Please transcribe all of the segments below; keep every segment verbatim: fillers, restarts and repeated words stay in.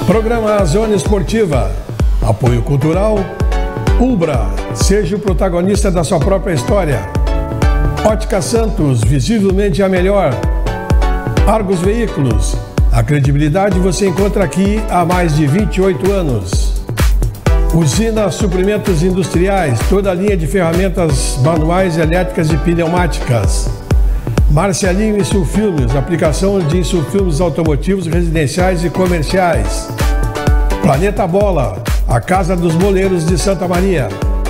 Programa Zona Esportiva. Apoio cultural. Ubra. Seja o protagonista da sua própria história. Ótica Santos. Visivelmente a melhor. Argos Veículos. A credibilidade você encontra aqui há mais de vinte e oito anos. Usina Suprimentos Industriais. Toda a linha de ferramentas manuais, elétricas e pneumáticas. Marcelinho Insulfilmes, aplicação de insulfilmes automotivos, residenciais e comerciais. Planeta Bola, a casa dos boleiros de Santa Maria.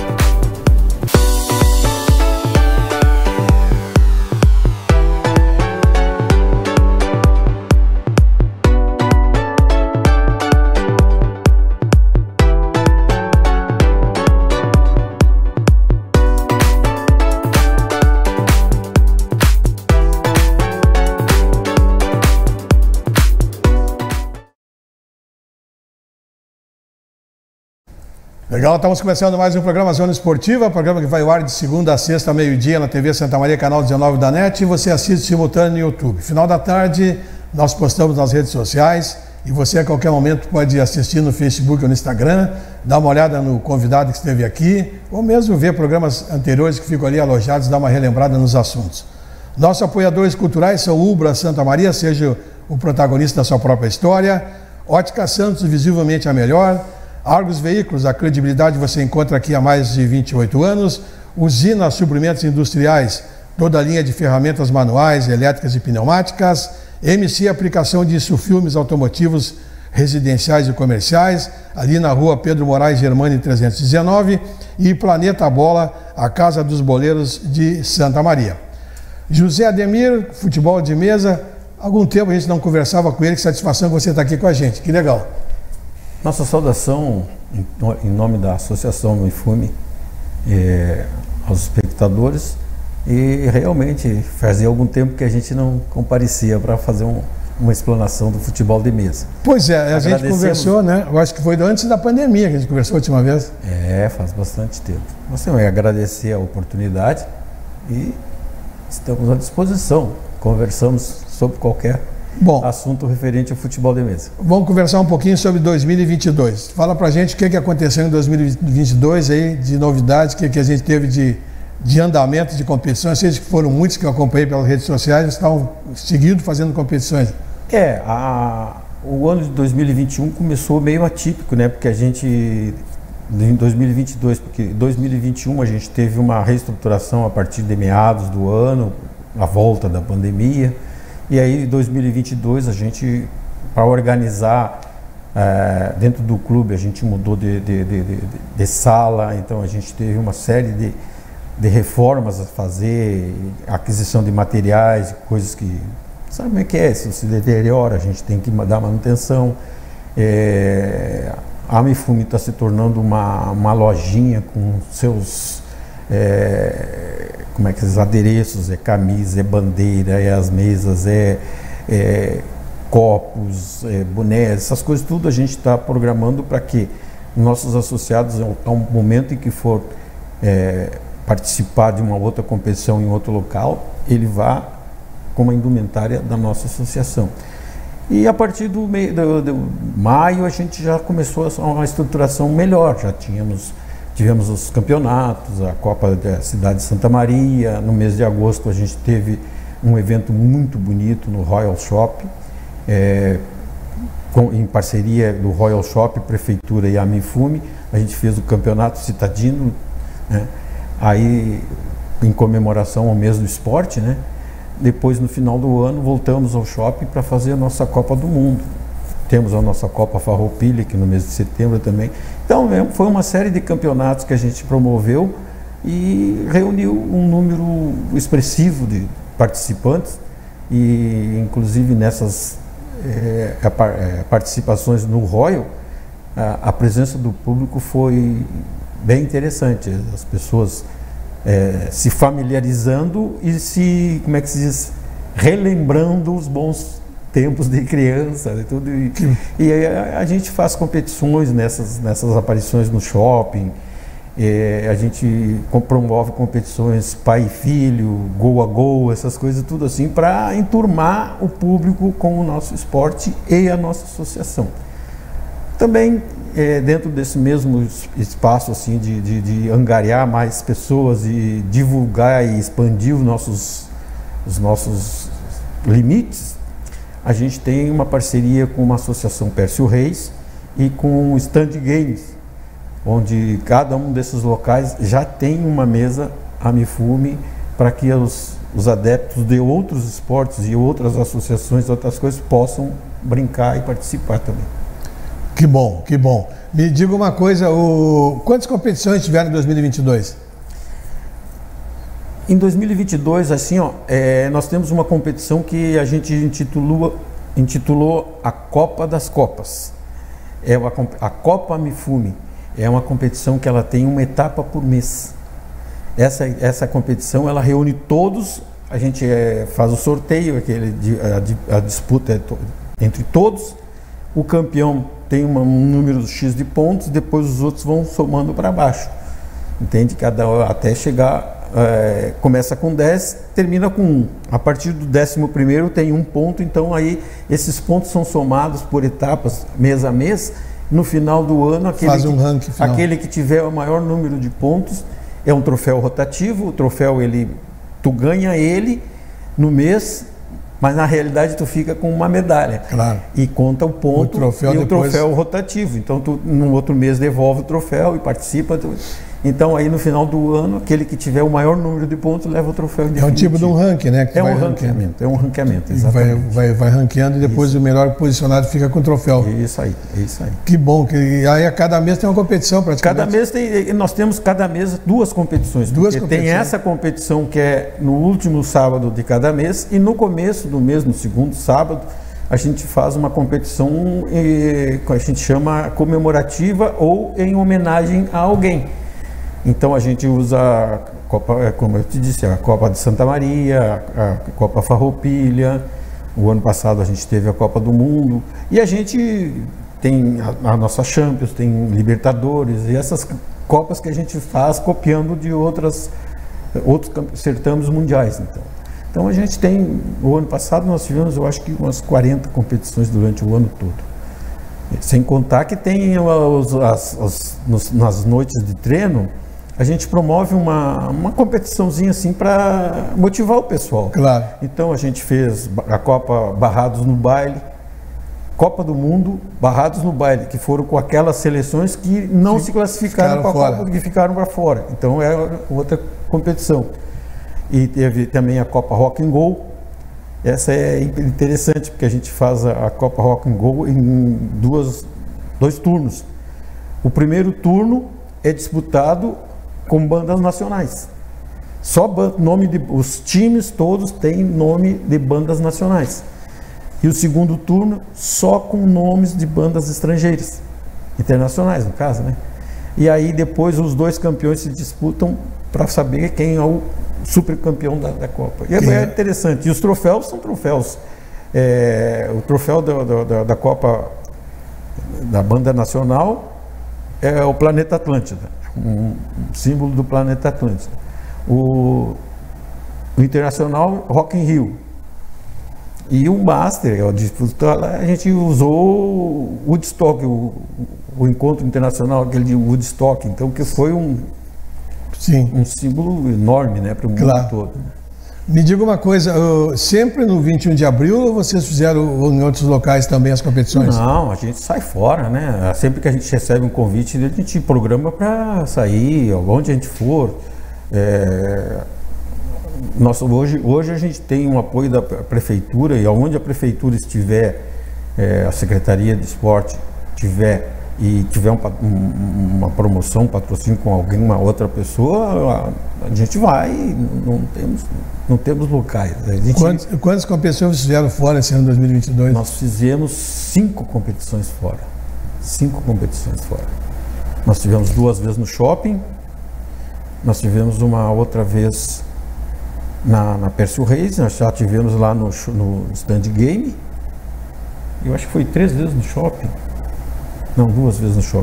Legal, estamos começando mais um programa Zona Esportiva, programa que vai ao ar de segunda a sexta, meio-dia, na T V Santa Maria, canal dezenove da NET, e você assiste simultâneo no YouTube. Final da tarde, nós postamos nas redes sociais, e você a qualquer momento pode assistir no Facebook ou no Instagram, dar uma olhada no convidado que esteve aqui, ou mesmo ver programas anteriores que ficam ali alojados, dar uma relembrada nos assuntos. Nossos apoiadores culturais são Ubra Santa Maria, seja o protagonista da sua própria história, Ótica Santos, visivelmente a melhor, Argos Veículos, a credibilidade você encontra aqui há mais de vinte e oito anos. Usina Suprimentos Industriais, toda a linha de ferramentas manuais, elétricas e pneumáticas. M C Aplicação de Insulfilmes Automotivos, Residenciais e Comerciais, ali na rua Pedro Moraes Germani trezentos e dezenove. E Planeta Bola, a casa dos boleiros de Santa Maria. José Ademir, futebol de mesa. Há algum tempo a gente não conversava com ele, que satisfação que você está aqui com a gente, que legal. Nossa saudação em nome da Associação Mifume é, aos espectadores, e realmente fazia algum tempo que a gente não comparecia para fazer um, uma explanação do futebol de mesa. Pois é, a gente conversou, né? Eu acho que foi antes da pandemia que a gente conversou a última vez. É, faz bastante tempo. Você vai agradecer a oportunidade e estamos à disposição. Conversamos sobre qualquer Bom, assunto referente ao futebol de mesa. Vamos conversar um pouquinho sobre dois mil e vinte e dois. Fala pra gente o que, que aconteceu em dois mil e vinte e dois aí, de novidades, o que, que a gente teve de, de andamento de competições. Sei que foram muitos que eu acompanhei pelas redes sociais, estavam seguindo fazendo competições. É, a, o ano de dois mil e vinte e um começou meio atípico, né? Porque a gente, em dois mil e vinte e dois, porque em dois mil e vinte e um a gente teve uma reestruturação a partir de meados do ano, a volta da pandemia. E aí, em dois mil e vinte e dois, a gente, para organizar é, dentro do clube, a gente mudou de, de, de, de, de sala, então a gente teve uma série de, de reformas a fazer, aquisição de materiais, coisas que, sabe como é que é, se se deteriora, a gente tem que dar manutenção. É, a Mifume está se tornando uma, uma lojinha com seus... É, como é que esses adereços, é camisa, é bandeira, é as mesas, é, é copos, é bonés, essas coisas tudo a gente está programando para que nossos associados, ao momento em que for é, participar de uma outra competição em outro local, ele vá com uma indumentária da nossa associação. E a partir do, meio, do, do maio a gente já começou uma estruturação melhor, já tínhamos... Tivemos os campeonatos, a Copa da Cidade de Santa Maria. No mês de agosto a gente teve um evento muito bonito no Royal Shop, é, com, em parceria do Royal Shop, Prefeitura e a Mifume. A gente fez o campeonato citadino, né? Aí em comemoração ao mês do esporte, né? Depois, no final do ano, voltamos ao shopping para fazer a nossa Copa do Mundo. Temos a nossa Copa Farroupilha, que no mês de setembro também. Então, foi uma série de campeonatos que a gente promoveu e reuniu um número expressivo de participantes. E, inclusive, nessas é, é, participações no Royal, a, a presença do público foi bem interessante. As pessoas é, se familiarizando e se, como é que se diz, relembrando os bons tempos de criança e tudo. E, e a, a gente faz competições nessas, nessas aparições no shopping. É, a gente promove competições pai e filho, gol a gol, essas coisas tudo assim, para enturmar o público com o nosso esporte e a nossa associação. Também é, dentro desse mesmo espaço assim de, de, de angariar mais pessoas e divulgar e expandir os nossos, os nossos limites, a gente tem uma parceria com uma associação Pércio Reis e com o Stand Games, onde cada um desses locais já tem uma mesa Amifume para que os, os adeptos de outros esportes e outras associações, outras coisas, possam brincar e participar também. Que bom, que bom. Me diga uma coisa, o... quantas competições tiveram em dois mil e vinte e dois? Em dois mil e vinte e dois, assim, ó, é, nós temos uma competição que a gente intitulou, intitulou a Copa das Copas. É uma, a Copa Amifume. É uma competição que ela tem uma etapa por mês. Essa, essa competição, ela reúne todos, a gente é, faz o sorteio, aquele, a, a disputa é to, entre todos, o campeão tem uma, um número X de pontos, depois os outros vão somando para baixo, entende? Cada, até chegar, é, começa com dez, termina com um. A partir do décimo primeiro tem um ponto, então aí esses pontos são somados por etapas, mês a mês. No final do ano, aquele, Faz um que, ranking final. aquele que tiver o maior número de pontos é um troféu rotativo. O troféu, ele, tu ganha ele no mês, mas na realidade tu fica com uma medalha. Claro. E conta o ponto o troféu e o depois... troféu rotativo. Então tu no outro mês devolve o troféu e participa. Tu... Então aí no final do ano, aquele que tiver o maior número de pontos leva o troféu. É um tipo de um ranking, né? Que é, um ranqueamento, é um ranqueamento, exatamente. Vai, vai, vai ranqueando e depois isso. O melhor posicionado fica com o troféu. Isso aí, é isso aí. Que bom, que aí a cada mês tem uma competição praticamente. Cada mês tem, nós temos cada mês duas competições. Duas competições. Tem essa competição que é no último sábado de cada mês e no começo do mês, no segundo sábado, a gente faz uma competição eh, que a gente chama comemorativa ou em homenagem a alguém. Então a gente usa a Copa, como eu te disse, a Copa de Santa Maria, a Copa Farroupilha. O ano passado a gente teve a Copa do Mundo e a gente tem a, a nossa Champions, tem Libertadores e essas copas que a gente faz copiando de outras outros certames mundiais. Então, então a gente tem, o ano passado nós tivemos, eu acho que umas quarenta competições durante o ano todo. Sem contar que tem os, as, as, nos, nas noites de treino, a gente promove uma, uma competiçãozinha assim para motivar o pessoal. Claro. Então a gente fez a Copa Barrados no Baile, Copa do Mundo, Barrados no Baile, que foram com aquelas seleções que não Fic, se classificaram para a Copa, que ficaram para fora. Então é outra competição. E teve também a Copa Rock and Roll. Essa é interessante porque a gente faz a, a Copa Rock and Roll em duas, dois turnos. O primeiro turno é disputado com bandas nacionais. Só nome de, os times todos têm nome de bandas nacionais. E o segundo turno só com nomes de bandas estrangeiras, internacionais no caso, né? E aí depois os dois campeões se disputam para saber quem é o super campeão da, da Copa. E é, é interessante. E os troféus são troféus. É, o troféu da, da, da Copa da banda nacional é o Planeta Atlântida. Um, um símbolo do Planeta Atlântida. O, o internacional Rock in Rio. E o Master, a gente usou o Woodstock, o, o encontro internacional, aquele de Woodstock, então que foi um, Sim. um símbolo enorme, né, para o mundo claro. todo. Me diga uma coisa, sempre no vinte e um de abril ou vocês fizeram em outros locais também as competições? Não, a gente sai fora, né? Sempre que a gente recebe um convite, a gente programa para sair, onde a gente for. É... Nossa, hoje, hoje a gente tem um apoio da prefeitura e aonde a prefeitura estiver, é, a Secretaria de Esporte tiver e tiver um, um, uma promoção, um patrocínio com alguém, uma outra pessoa, a, a gente vai, não temos, não temos locais. A gente, quantas, quantas competições fizeram fora esse ano dois mil e vinte e dois? Nós fizemos cinco competições fora. Cinco competições fora. Nós tivemos duas vezes no shopping, nós tivemos uma outra vez na, na Pércio Reis, nós já tivemos lá no, no Stand Game, eu acho que foi três vezes no shopping. Não, duas vezes no shopping.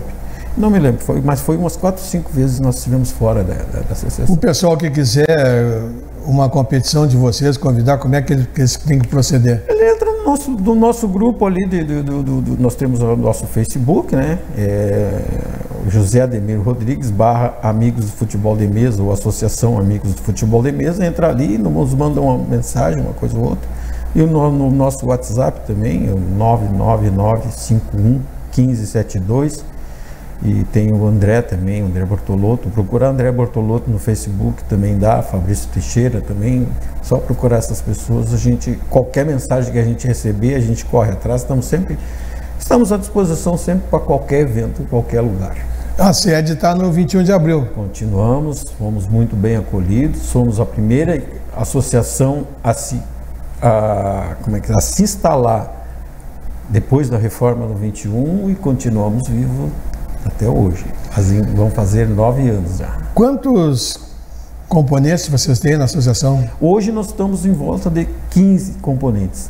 Não me lembro, foi, mas foi umas quatro, cinco vezes nós estivemos fora da, da, da associação. O pessoal que quiser uma competição de vocês, convidar, como é que eles, que eles têm que proceder? Ele entra no nosso, do nosso grupo ali, de, do, do, do, nós temos o nosso Facebook, né? É, José Ademir Rodrigues, barra Amigos do Futebol de Mesa, ou Associação Amigos do Futebol de Mesa, entra ali, nos manda uma mensagem, uma coisa ou outra. E no, no nosso WhatsApp também, é o nove nove nove cinco um um cinco sete dois. E tem o André também, o André Bortolotto. Procurar André Bortolotto no Facebook também dá, Fabrício Teixeira também. Só procurar essas pessoas, a gente, qualquer mensagem que a gente receber, a gente corre atrás. Estamos sempre, estamos à disposição sempre para qualquer evento, em qualquer lugar. A sede está no vinte e um de abril. Continuamos, fomos muito bem acolhidos, somos a primeira associação a se, a, como é que, a se instalar depois da reforma do vinte e um e continuamos vivos até hoje. Assim, vão fazer nove anos já. Quantos componentes vocês têm na associação? Hoje nós estamos em volta de quinze componentes.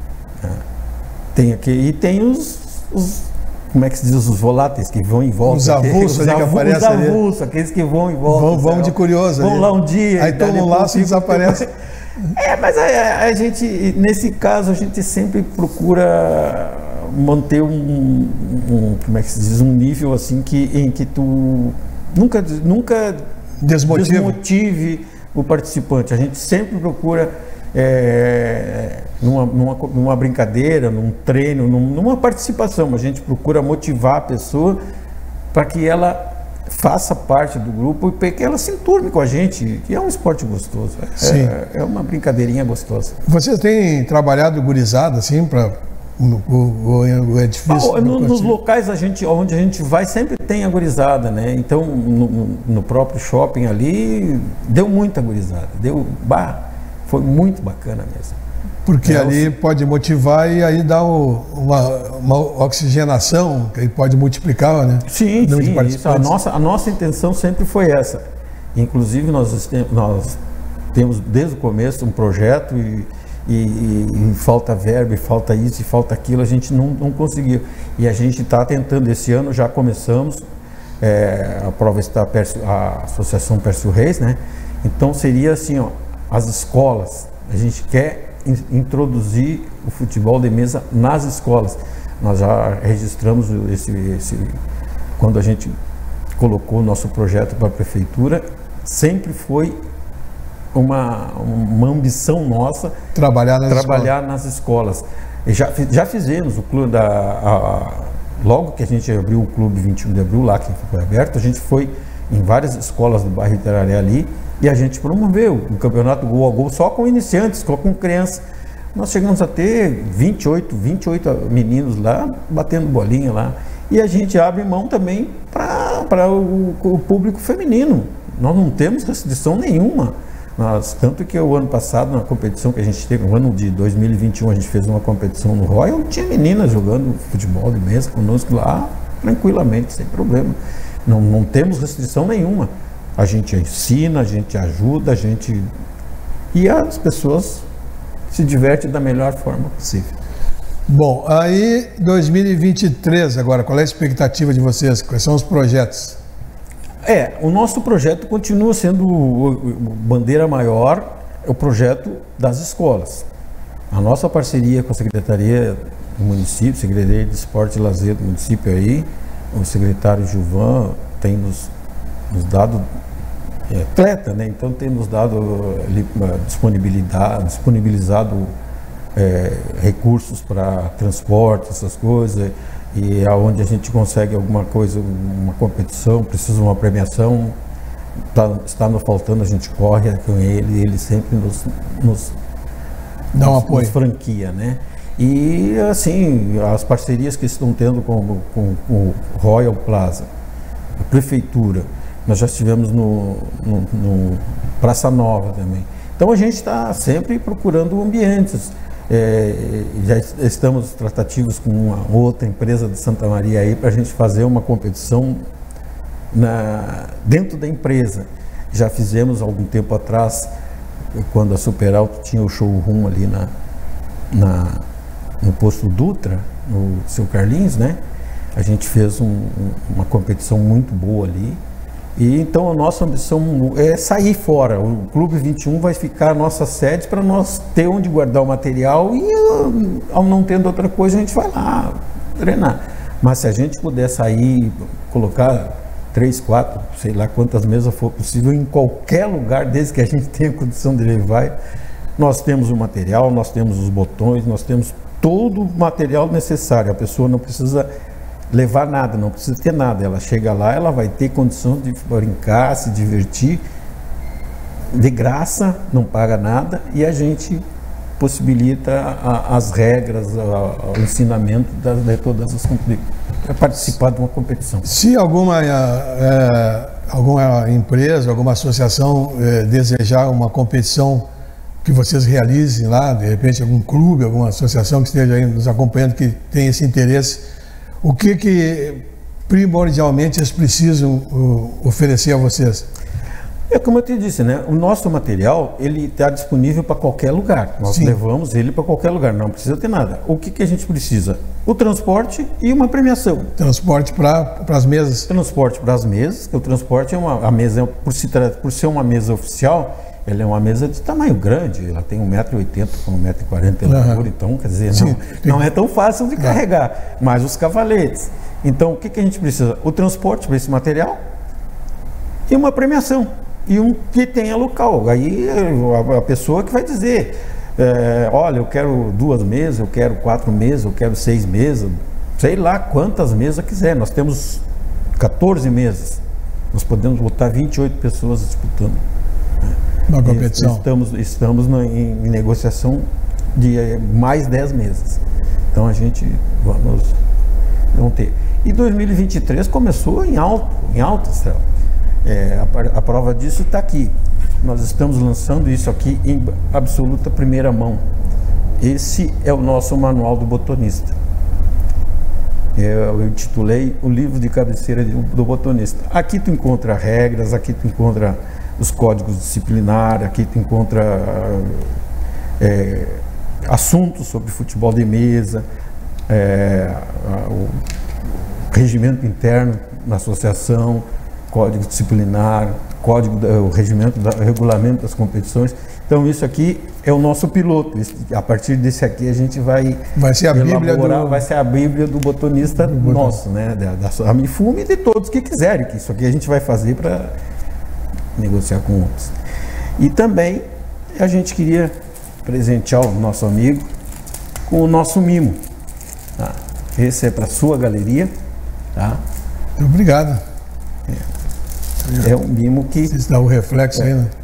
Tem aqui, e tem os, os, como é que se diz, os voláteis que vão em volta. Os avulsos ali que aparecem. Os avulsos, aqueles que vão em volta. Vão, vão de curioso. Vão ali. lá um dia. Aí tomam um laço e desaparecem. É, mas a, a gente, nesse caso, a gente sempre procura manter um, um, como é que se diz, um nível assim que, em que tu nunca, nunca desmotive. desmotive o participante. A gente sempre procura, é, numa, numa, numa brincadeira, num treino, num, numa participação, a gente procura motivar a pessoa para que ela faça parte do grupo e que ela se enturme com a gente, que é um esporte gostoso. É, é uma brincadeirinha gostosa. Vocês têm trabalhado gurizada assim para O, o, o é difícil. Ah, no, nos locais a gente, onde a gente vai sempre tem a gurizada, né? Então no, no próprio shopping ali deu muita gurizada, deu, bah, foi muito bacana mesmo. Porque é, ali eu... pode motivar e aí dá o, uma, uma oxigenação que aí pode multiplicar, né? Sim, sim. Isso, a nossa a nossa intenção sempre foi essa. Inclusive nós nós temos desde o começo um projeto e E, e, e falta verba, e falta isso, e falta aquilo, a gente não, não conseguiu. E a gente está tentando, esse ano já começamos, é, a prova está, a Associação Pércio Reis, né? Então seria assim, ó, as escolas, a gente quer in, introduzir o futebol de mesa nas escolas. Nós já registramos esse, esse quando a gente colocou o nosso projeto para a prefeitura, sempre foi Uma, uma ambição nossa trabalhar nas trabalhar escolas. nas escolas. E já, já fizemos o clube da a, a, logo que a gente abriu o clube vinte e um de abril lá que foi aberto, a gente foi em várias escolas do bairro Itararé ali e a gente promoveu o campeonato gol a gol só com iniciantes, só com crianças. Nós chegamos a ter vinte e oito meninos lá batendo bolinha lá e a gente abre mão também para o, o público feminino. Nós não temos restrição nenhuma. Nós, tanto que o ano passado, na competição que a gente teve, no ano de dois mil e vinte e um, a gente fez uma competição no Royal, tinha meninas jogando futebol de mesa conosco lá, tranquilamente, sem problema. Não, não temos restrição nenhuma. A gente ensina, a gente ajuda, a gente... E as pessoas se divertem da melhor forma possível. Bom, aí dois mil e vinte e três agora, qual é a expectativa de vocês? Quais são os projetos? É, o nosso projeto continua sendo o, o bandeira maior, é o projeto das escolas. A nossa parceria com a Secretaria do Município, Secretaria de Esporte e Lazer do município aí, o secretário Gilvan tem nos, nos dado, é, atleta, né? Então tem nos dado ali, disponibilidade, disponibilizado é, recursos para transporte, essas coisas. E aonde a gente consegue alguma coisa, uma competição, precisa de uma premiação, tá, está nos faltando, a gente corre com ele, ele sempre nos, nos dá um nos, apoio, nos franquia, né? E assim, as parcerias que estão tendo com, com, com o Royal Plaza, a prefeitura, nós já estivemos no, no, no Praça Nova também. Então a gente está sempre procurando ambientes. É, já estamos tratativos com uma outra empresa de Santa Maria aí para a gente fazer uma competição na, dentro da empresa. Já fizemos algum tempo atrás, quando a Super Alto tinha o showroom ali na, na, no posto Dutra, no Seu Carlinhos, né? A gente fez um, uma competição muito boa ali. E então a nossa ambição é sair fora. O Clube vinte e um vai ficar a nossa sede para nós ter onde guardar o material e, ao não tendo outra coisa, a gente vai lá treinar. Mas se a gente puder sair, colocar três, quatro, sei lá quantas mesas for possível, em qualquer lugar, desde que a gente tenha condição de levar, nós temos o material, nós temos os botões, nós temos todo o material necessário. A pessoa não precisa levar nada, não precisa ter nada. Ela chega lá, ela vai ter condição de brincar, se divertir, de graça, não paga nada, e a gente possibilita a, as regras, a, o ensinamento das, de todas as para participar de uma competição. Se alguma, é, alguma empresa, alguma associação é, desejar uma competição que vocês realizem lá, de repente algum clube, alguma associação que esteja aí nos acompanhando, que tem esse interesse, o que que primordialmente eles precisam uh, oferecer a vocês? É como eu te disse, né? O nosso material, ele está disponível para qualquer lugar. Nós Sim. levamos ele para qualquer lugar, não precisa ter nada. O que que a gente precisa? O transporte e uma premiação. Transporte para as mesas? Transporte para as mesas, que o transporte é uma a mesa, por, se por ser uma mesa oficial, ela é uma mesa de tamanho grande, ela tem um metro e oitenta por um metro e quarenta de largura, uhum. Então, quer dizer, não, não é tão fácil de carregar, mas os cavaletes. Então, o que que a gente precisa? O transporte para esse material e uma premiação. E um que tenha local. Aí a, a pessoa que vai dizer, é, olha, eu quero duas mesas, eu quero quatro mesas, eu quero seis mesas, sei lá quantas mesas quiser. Nós temos quatorze mesas. Nós podemos botar vinte e oito pessoas disputando. Na competição. Estamos, estamos na, em, em negociação de mais dez mesas. Então a gente vamos, vamos ter. E dois mil e vinte e três começou em alto, em alto céu. É, a, a prova disso está aqui. Nós estamos lançando isso aqui em absoluta primeira mão. Esse é o nosso manual do botonista. Eu intitulei o livro de cabeceira do botonista. Aqui tu encontra regras, aqui tu encontra os códigos disciplinares, aqui tu encontra é, assuntos sobre futebol de mesa, é, o regimento interno da associação, código disciplinar, código, o regimento, o regulamento das competições. Então isso aqui é o nosso piloto. A partir desse aqui a gente vai vai ser a bíblia do... vai ser a bíblia do botonista do nosso, né, da, da Amifume e de todos que quiserem, que isso aqui a gente vai fazer para negociar com outros. E também a gente queria presentear o nosso amigo com o nosso mimo. Tá? Esse é para sua galeria, tá? Obrigado. É, é um mimo que... Vocês dão o reflexo é. aí, né?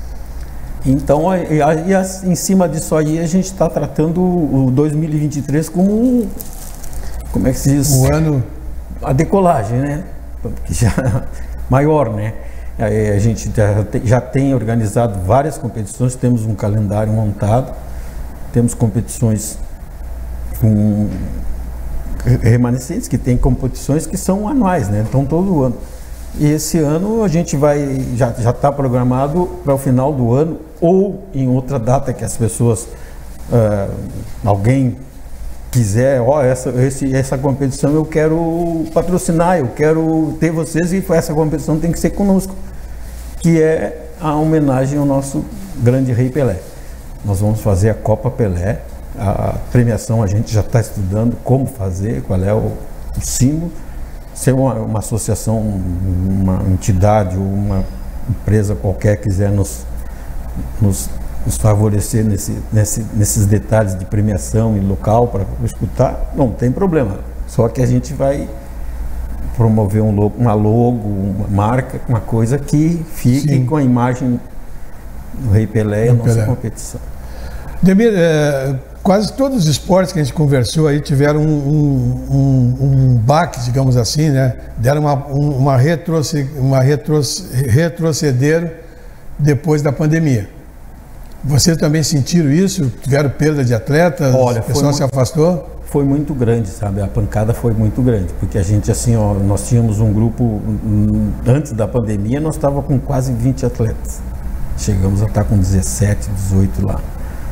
Então, e, e, e, em cima disso aí, a gente está tratando o dois mil e vinte e três como um... Como é que se diz? O ano... A decolagem, né? Já, maior, né? A gente já tem, já tem organizado várias competições, temos um calendário montado, temos competições com remanescentes, que tem competições que são anuais, né? Então todo ano. E esse ano a gente vai, já já está programado para o final do ano ou em outra data que as pessoas, uh, alguém quiser, ó, essa, esse, essa competição eu quero patrocinar, eu quero ter vocês e essa competição tem que ser conosco, que é a homenagem ao nosso grande Rei Pelé. Nós vamos fazer a Copa Pelé, a premiação a gente já está estudando como fazer, qual é o, o símbolo. Se uma, uma associação, uma entidade ou uma empresa qualquer quiser nos, nos, nos favorecer nesse, nesse, nesses detalhes de premiação e local para escutar, não tem problema. Só que a gente vai promover um logo, uma logo, uma marca, uma coisa que fique Sim. com a imagem do Rei Pelé e a nossa Pelé. competição. Demir, é, quase todos os esportes que a gente conversou aí tiveram um, um, um, um baque, digamos assim, né? Deram uma, um, uma, retroce, uma retroce, retrocederam depois da pandemia. Vocês também sentiram isso? Tiveram perda de atletas? Olha, o pessoal se afastou? Foi muito grande, sabe? A pancada foi muito grande, porque a gente, assim, ó, nós tínhamos um grupo, antes da pandemia, nós estávamos com quase vinte atletas. Chegamos a estar com dezessete, dezoito lá.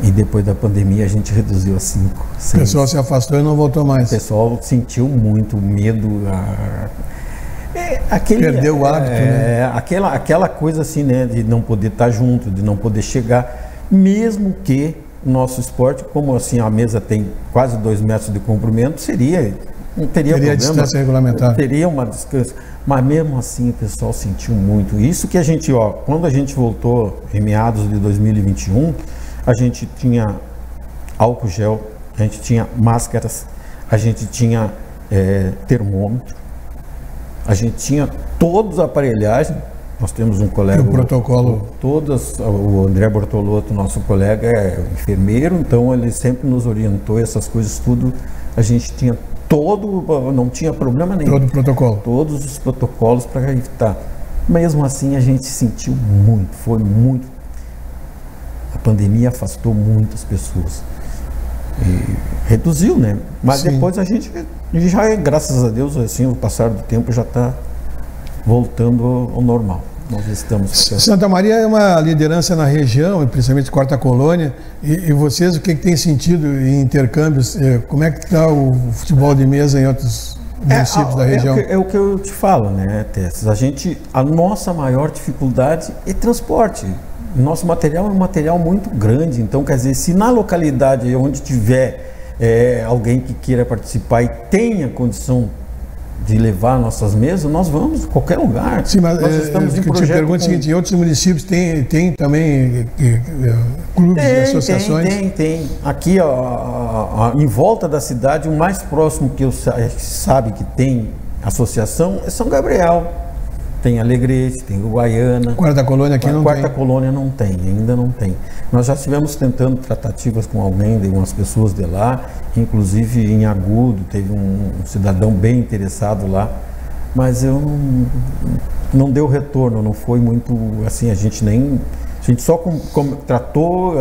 E depois da pandemia a gente reduziu a cinco. O pessoal se afastou e não voltou mais. O pessoal sentiu muito medo. A... É, aquele, Perdeu o hábito, é, né? Aquela, aquela coisa assim, né? De não poder estar junto, de não poder chegar. Mesmo que o nosso esporte, como assim a mesa tem quase dois metros de comprimento, seria... Não teria, teria problema, distância regulamentar. Teria uma distância. Mas mesmo assim o pessoal sentiu muito. Isso que a gente, ó, quando a gente voltou em meados de dois mil e vinte e um, a gente tinha álcool gel, a gente tinha máscaras, a gente tinha é, termômetro, a gente tinha todos a aparelhagem. Nós temos um colega, o protocolo. Todas, o André Bortolotto, nosso colega, é enfermeiro, então ele sempre nos orientou, essas coisas tudo, a gente tinha todo, não tinha problema nenhum. Todo o protocolo. Todos os protocolos para evitar. Mesmo assim, a gente sentiu muito, foi muito. A pandemia afastou muitas pessoas. E reduziu, né? Mas Sim. depois a gente já, graças a Deus, assim, o passar do tempo já está voltando ao normal. Nós estamos... Santa Maria é uma liderança na região, principalmente Quarta Colônia, e, e vocês, o que, que tem sentido em intercâmbios? Como é que está o futebol de mesa em outros municípios é, da região? É, é o que eu te falo, né, Tess? A gente, a nossa maior dificuldade é transporte. Nosso material é um material muito grande, então, quer dizer, se na localidade onde tiver é, alguém que queira participar e tenha condição de levar nossas mesas, nós vamos em qualquer lugar. Sim, mas nós estamos é, em projeto. Eu te pergunto com... o seguinte: em outros municípios tem, tem também é, é, clubes tem, e associações? Tem, tem, tem. Aqui, ó, ó, ó, em volta da cidade, o mais próximo que eu sabe que tem associação é São Gabriel. Tem Alegrete, tem Uruguaiana. Quarta Colônia aqui não Quarta tem. Quarta Colônia não tem, ainda não tem. Nós já estivemos tentando tratativas com alguém, de umas pessoas de lá, inclusive em Agudo, teve um, um cidadão bem interessado lá, mas eu não, não deu retorno, não foi muito assim, a gente nem... A gente só com, com, tratou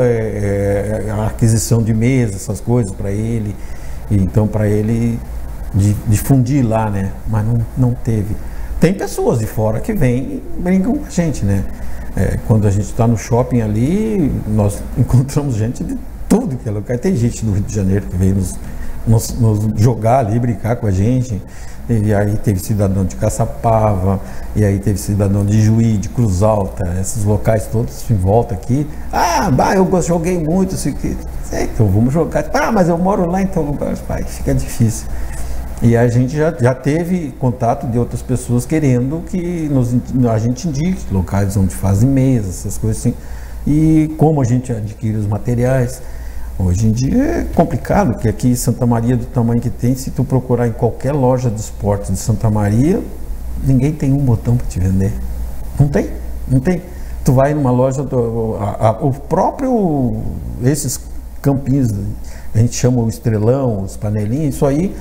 é, é, a aquisição de mesa, essas coisas para ele, e então para ele de, difundir lá, né? Mas não, não teve. Tem pessoas de fora que vêm e brincam com a gente, né? É, quando a gente está no shopping ali, nós encontramos gente de tudo que é lugar. Tem gente do Rio de Janeiro que veio nos, nos, nos jogar ali, brincar com a gente. E aí teve cidadão de Caçapava, e aí teve cidadão de Juí, de Cruz Alta, esses locais todos em volta aqui. Ah, bah, eu joguei muito, isso aqui. Então vamos jogar. Ah, mas eu moro lá, então vai, fica difícil. E a gente já, já teve contato de outras pessoas querendo que nos, a gente indique locais onde fazem mesas, essas coisas assim. E como a gente adquire os materiais. Hoje em dia é complicado, porque aqui em Santa Maria, do tamanho que tem, se tu procurar em qualquer loja de esportes de Santa Maria, ninguém tem um botão para te vender. Não tem, não tem. Tu vai numa loja, do, a, a, o próprio, esses campinhos, a gente chama o estrelão, os panelinhos, isso aí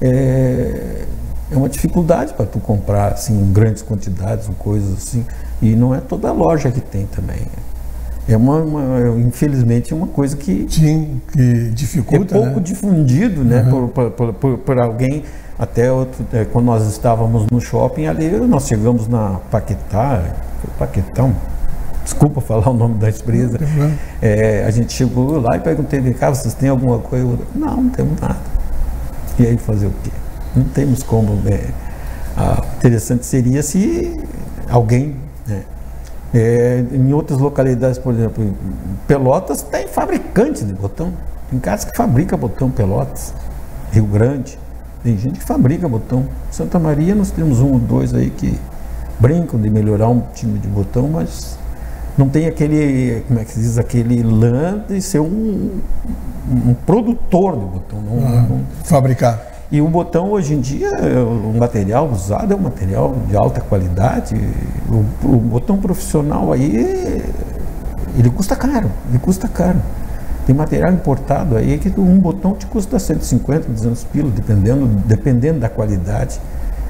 é, é uma dificuldade para tu comprar assim, em grandes quantidades ou coisas assim. E não é toda loja que tem também. É uma, uma, infelizmente, uma coisa que, Sim, que dificulta, é pouco né? difundido, né? Uhum. Por, por, por, por alguém. Até outro, é, quando nós estávamos no shopping ali, nós chegamos na Paquetá, Paquetá, desculpa falar o nome da empresa. Uhum. É, a gente chegou lá e perguntei, vem cá, vocês têm alguma coisa? Não, não temos nada. E aí fazer o quê? Não temos como. É, ah, interessante seria se alguém, né? É, em outras localidades, por exemplo, em Pelotas tem fabricante de botão. Tem casas que fabrica botão, Pelotas, Rio Grande, tem gente que fabrica botão. Santa Maria nós temos um ou dois aí que brincam de melhorar um time de botão, mas não tem aquele, como é que se diz, aquele lã de ser um, um produtor de botão. Não, ah, não, fabricar. E o botão hoje em dia, o material usado é um material de alta qualidade. O, o botão profissional aí, ele custa caro, ele custa caro. Tem material importado aí que um botão te custa cento e cinquenta, duzentos pilas, dependendo, dependendo da qualidade.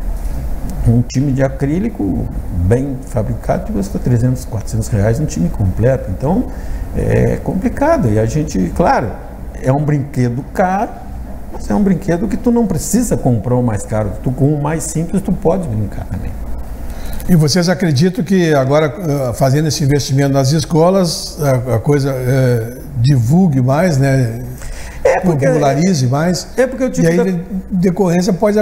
Um time de acrílico bem fabricado te custa trezentos, quatrocentos reais um time completo. Então, é complicado. E a gente, claro, é um brinquedo caro, mas é um brinquedo que tu não precisa comprar o mais caro. Tu, com o mais simples, tu pode brincar também. E vocês acreditam que agora, fazendo esse investimento nas escolas, a, a coisa é, divulgue mais, né? É porque, popularize mais. É porque o tipo e aí, da... decorrência, pode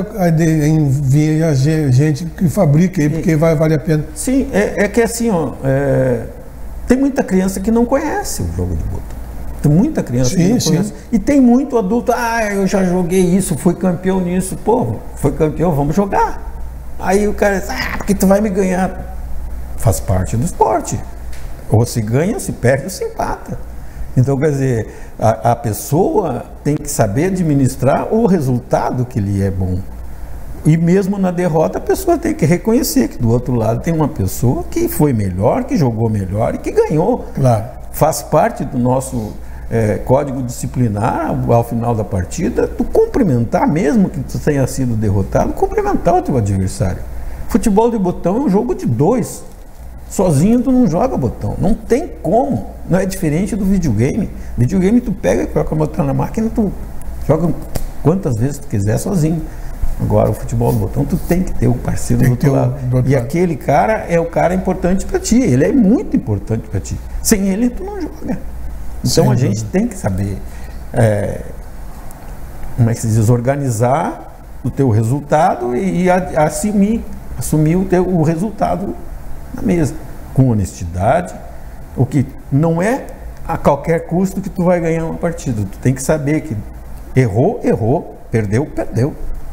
vir a gente que fabrica aí, porque vai valer a pena. Sim, é, é que assim, ó, é, tem muita criança que não conhece o jogo de botão. Tem muita criança sim, que não sim. conhece. E tem muito adulto, ah, eu já joguei isso, fui campeão nisso. Pô, foi campeão, vamos jogar. Aí o cara diz, ah, porque tu vai me ganhar. Faz parte do esporte. Ou se ganha, se perde, ou se empata. Então, quer dizer, a, a pessoa tem que saber administrar o resultado que lhe é bom. E mesmo na derrota, a pessoa tem que reconhecer que do outro lado tem uma pessoa que foi melhor, que jogou melhor e que ganhou. Claro. Faz parte do nosso é, código disciplinar, ao final da partida, tu cumprimentar, mesmo que tu tenha sido derrotado, cumprimentar o teu adversário. Futebol de botão é um jogo de dois. Sozinho tu não joga botão, não tem como. Não é diferente do videogame. Videogame tu pega e coloca o botão na máquina, tu joga quantas vezes tu quiser sozinho. Agora o futebol do botão tu tem que ter o parceiro do outro lado. Do outro e lado. Aquele cara é o cara importante para ti, ele é muito importante para ti. Sem ele tu não joga. Então Sim, a gente tem que saber é, como é que se diz, organizar o teu resultado e, e a, assumir, assumir o teu o resultado na mesa, com honestidade, o que não é a qualquer custo que tu vai ganhar uma partida. Tu tem que saber que errou, errou, perdeu, perdeu.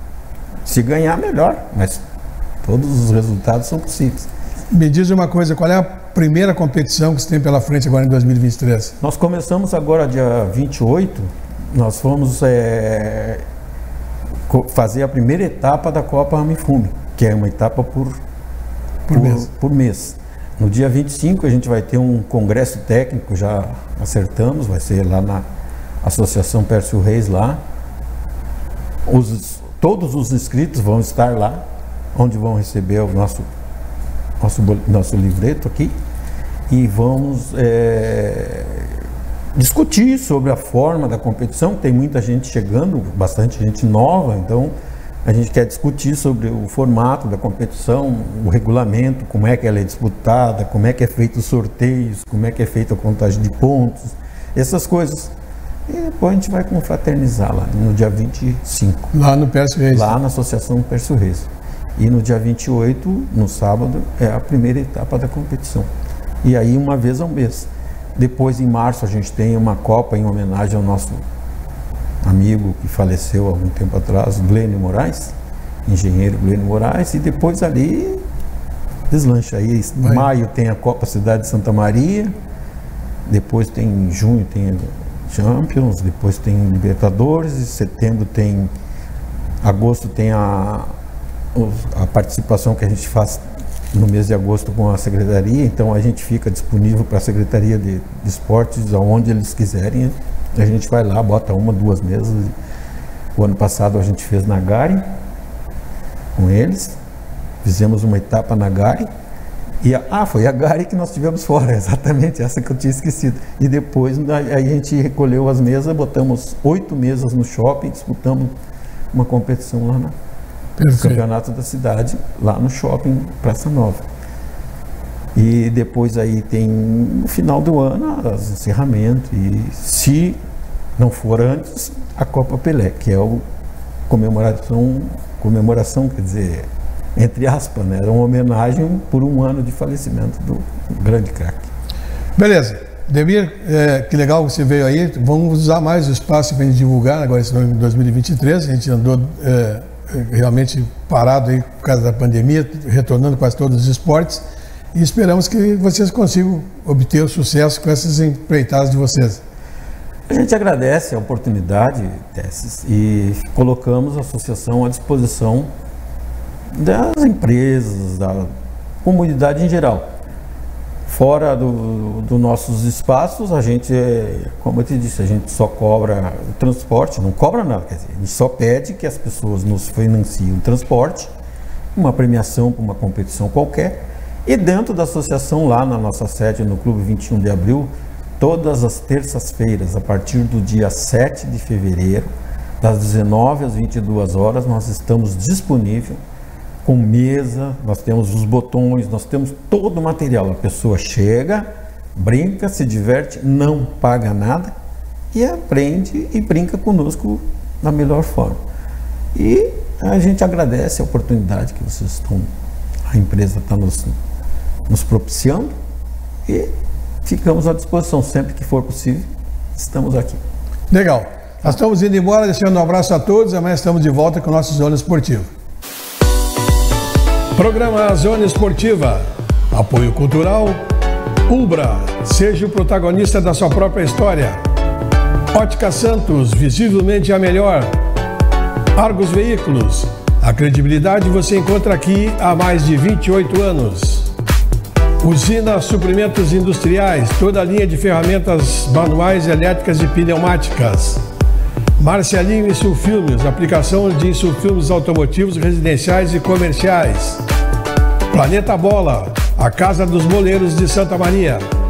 Se ganhar, melhor, mas todos os resultados são possíveis. Me diz uma coisa, qual é a primeira competição que você tem pela frente agora em dois mil e vinte e três? Nós começamos agora dia vinte e oito, nós fomos é, fazer a primeira etapa da Copa Amifume, que é uma etapa por Por, por, mês. por mês. No dia vinte e cinco a gente vai ter um congresso técnico, já acertamos, vai ser lá na Associação Pércio Reis lá. Os, todos os inscritos vão estar lá, onde vão receber o nosso, nosso, nosso livreto aqui e vamos é, discutir sobre a forma da competição. Tem muita gente chegando, bastante gente nova, então a gente quer discutir sobre o formato da competição, o regulamento, como é que ela é disputada, como é que é feito os sorteios, como é que é feita a contagem de pontos, essas coisas. E depois a gente vai confraternizar lá no dia vinte e cinco. Lá no Pércio Reis. Lá na Associação Pércio Reis. E no dia vinte e oito, no sábado, é a primeira etapa da competição. E aí uma vez ao mês. Depois, em março, a gente tem uma Copa em homenagem ao nosso amigo que faleceu há algum tempo atrás, Glênio Moraes, engenheiro Glênio Moraes, e depois ali deslancha aí. Em maio tem a Copa Cidade de Santa Maria, depois tem em junho tem Champions, depois tem Libertadores, em setembro tem, agosto tem a, a participação que a gente faz no mês de agosto com a Secretaria, então a gente fica disponível para a Secretaria de, de Esportes, aonde eles quiserem. A gente vai lá, bota uma, duas mesas. O ano passado a gente fez na Gari com eles. Fizemos uma etapa na Gari. E a, ah, foi a Gari que nós tivemos fora, exatamente, essa que eu tinha esquecido. E depois aí a gente recolheu as mesas, botamos oito mesas no shopping, disputamos uma competição lá no Campeonato da Cidade, lá no shopping Praça Nova. E depois aí tem, no final do ano, os encerramentos. E se não for antes, a Copa Pelé, que é o comemoração, comemoração, quer dizer, entre aspas, né? Era uma homenagem por um ano de falecimento do grande craque. Beleza. Demir, é, que legal que você veio aí. Vamos usar mais o espaço para a gente divulgar agora esse ano em dois mil e vinte e três. A gente andou é, realmente parado aí por causa da pandemia, retornando quase todos os esportes. E esperamos que vocês consigam obter o sucesso com essas empreitadas de vocês. A gente agradece a oportunidade, Tesses, e colocamos a associação à disposição das empresas, da comunidade em geral. Fora dos do nossos espaços, a gente, como eu te disse, a gente só cobra o transporte, não cobra nada, quer dizer, a gente só pede que as pessoas nos financiem o transporte, uma premiação para uma competição qualquer. E dentro da associação, lá na nossa sede, no Clube vinte e um de Abril, todas as terças-feiras, a partir do dia sete de fevereiro, das dezenove às vinte e duas horas, nós estamos disponíveis com mesa, nós temos os botões, nós temos todo o material. A pessoa chega, brinca, se diverte, não paga nada e aprende e brinca conosco da melhor forma. E a gente agradece a oportunidade que vocês estão, a empresa está nos, nos propiciando e ficamos à disposição sempre que for possível. Estamos aqui. Legal. Nós estamos indo embora, deixando um abraço a todos. Amanhã estamos de volta com o nosso Zona Esportiva. Programa Zona Esportiva. Apoio cultural. Ubra. Seja o protagonista da sua própria história. Ótica Santos. Visivelmente a melhor. Argos Veículos. A credibilidade você encontra aqui há mais de vinte e oito anos. Usina Suprimentos Industriais, toda a linha de ferramentas manuais, elétricas e pneumáticas. Marcelinho Insulfilmes, aplicação de insulfilmes automotivos, residenciais e comerciais. Planeta Bola, a casa dos boleiros de Santa Maria.